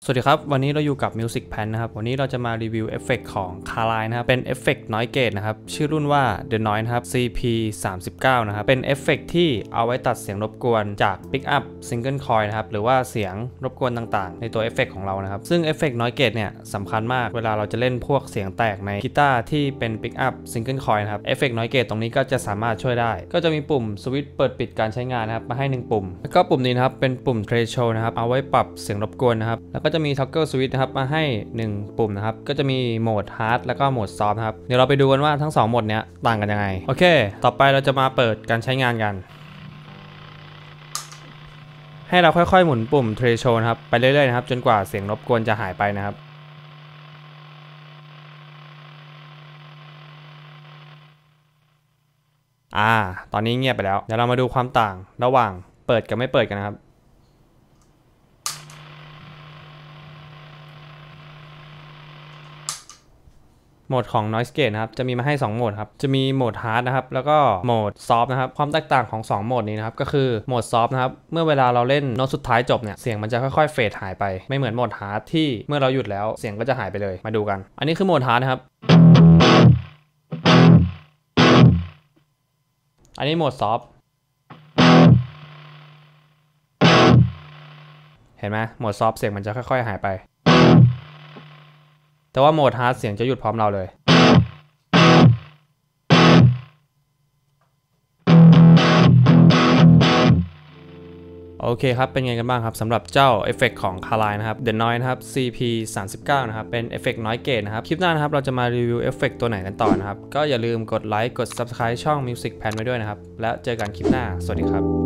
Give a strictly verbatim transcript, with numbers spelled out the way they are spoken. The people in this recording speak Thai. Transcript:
สวัสดีครับวันนี้เราอยู่กับ Music Pan นะครับวันนี้เราจะมารีวิวเอฟเฟกต์ของ Carline นะครับเป็นเอฟเฟกต์ Noise Gate นะครับชื่อรุ่นว่า The Noise นะครับ ซี พี สามสิบเก้า นะครับเป็นเอฟเฟกต์ที่เอาไว้ตัดเสียงรบกวนจาก Pick Up Single Coil นะครับหรือว่าเสียงรบกวนต่างๆในตัวเอฟเฟกต์ของเรานะครับซึ่งเอฟเฟกต์ Noise Gate เนี่ยสำคัญมากเวลาเราจะเล่นพวกเสียงแตกในกีตาร์ที่เป็น Pick Up Single Coil นะครับเอฟเฟกต์ Noise Gate ตรงนี้ก็จะสามารถช่วยได้ก็จะมีปุ่มสวิตช์เปิดปิดการใช้งานนะครับมาให้หนึ่งปุ่มแล้วก็ปุ่มนี้นะครับเป็นปุ่ม Threshold นะครับเอาไว้ปรับเสียงรบกวนนะครับแล้วก็จะมี Toggle Switch นะครับมาให้หนึ่งปุ่มนะครับก็จะมีโหมด Hard แล้วก็โหมด Soft นะครับเดี๋ยวเราไปดูกันว่าทั้งสองโหมดเนี้ยต่างกันยังไงโอเคต่อไปเราจะมาเปิดการใช้งานกันให้เราค่อยๆหมุนปุ่ม Threshold นะครับไปเรื่อยๆนะครับจนกว่าเสียงรบกวนจะหายไปนะครับอ่าตอนนี้เงียบไปแล้วเดี๋ยวเรามาดูความต่างระหว่างเปิดกับไม่เปิดกันนะครับโหมดของ Noise Gate นะครับจะมีมาให้สองโหมดครับจะมีโหมด Hard นะครับแล้วก็โหมด Soft นะครับความแตกต่างของสองโหมดนี้นะครับก็คือโหมด Soft นะครับเมื่อเวลาเราเล่นโน้ตสุดท้ายจบเนี่ยเสียงมันจะค่อยๆเฟดหายไปไม่เหมือนโหมด Hard ที่เมื่อเราหยุดแล้วเสียงก็จะหายไปเลยมาดูกันอันนี้คือโหมด Hard นะครับอันนี้โหมด Soft เห็นไหมโหมด Soft เสียงมันจะค่อยๆหายไปแต่ว่าโหมด Hard เสียงจะหยุดพร้อมเราเลยโอเคครับเป็นไงกันบ้างครับสำหรับเจ้าเอฟเฟกต์ของ Carline นะครับ The Noise นะครับ ซี พี สามสิบเก้า นะครับเป็นเอฟเฟกต์ Noise Gate นะครับคลิปหน้านะครับเราจะมารีวิวเอฟเฟกต์ตัวไหนกันต่อนะครับก็อย่าลืมกดไลค์กด Subscribe ช่อง Music Pan ไว้ด้วยนะครับแล้วเจอกันคลิปหน้าสวัสดีครับ